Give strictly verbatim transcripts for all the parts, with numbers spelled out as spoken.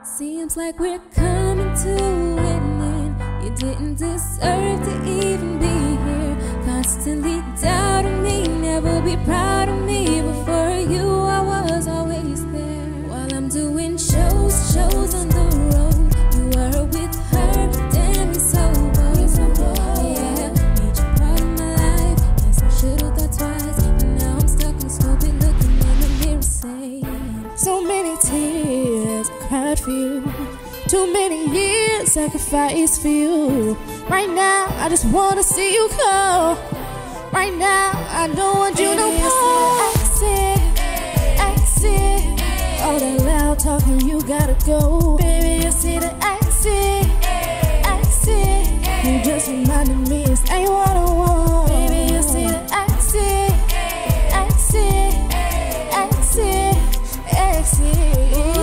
Seems like we're coming to an end. You didn't deserve to even be here. Constantly doubting me, never be proud of me. But for you I was always there. While I'm doing shows, shows on the road, you were with her, damn it's so bold. Yeah, made you part of my life. Guess I should've thought twice. And now I'm stuck and stupid looking in the mirror saying, so many tears I cried for you. Too many years sacrificed for you. Right now I just wanna see you go. Right now I don't want you no more. Exit, exit. All that loud talking, you gotta go. Baby, you see the exit, exit. You just reminded me this ain't what I want. Baby, you see the exit, exit, exit, exit.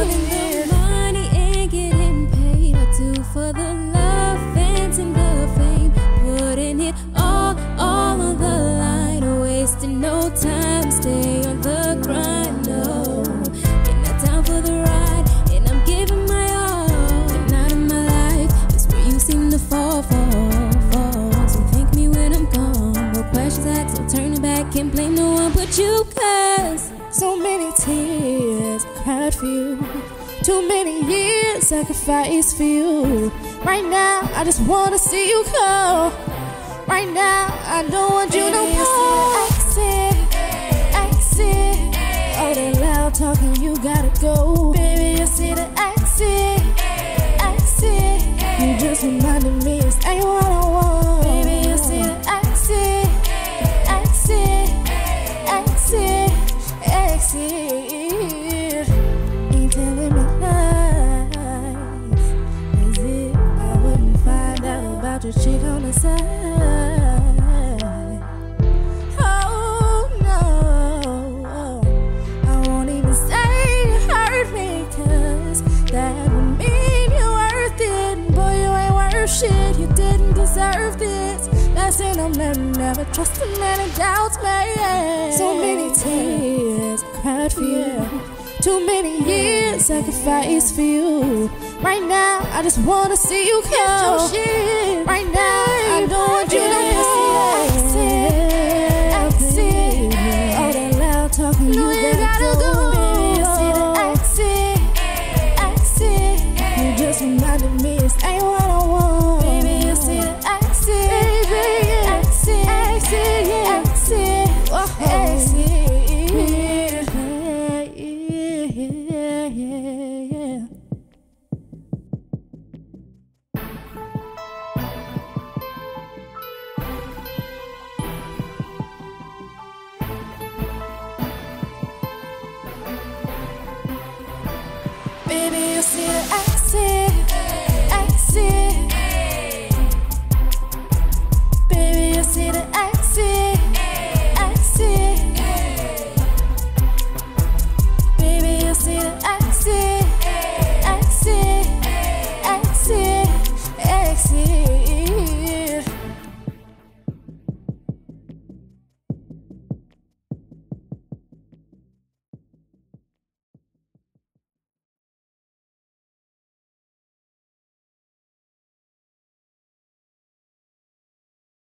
For the love and the fame, putting it all, all on the line, wasting no time, stay on the grind, no. Getting not down for the ride, and I'm giving my all. The night of my life is where you seem to fall, fall, fall. So thank me when I'm gone. No questions asked, so turning back, can't blame no one but you, cause so many tears I cried for you. Too many years sacrificed for you. Right now I just wanna see you go. Right now I don't want you no more. Exit, exit. All that loud talking, you gotta go. Baby, you see the exit, exit. You just reminded me this ain't what I want. Baby, you see the exit, exit, exit, exit. Ain't telling me your chick on the side. Oh no, I won't even say you hurt me, cause that would mean you're worth it. Boy, you ain't worth shit, you didn't deserve this. Lesson I'm learning, never trust a man who doubts me. So many tears I cried for you. Too many years sacrificed for you. Right now I just wanna see you go. Right now I don't want you no more. Exit, exit. All that loud talking, you gotta go. Baby, you see the exit, exit. You just reminded me this ain't what I want. Baby, you see the exit, exit, exit, exit, exit. Baby, you see the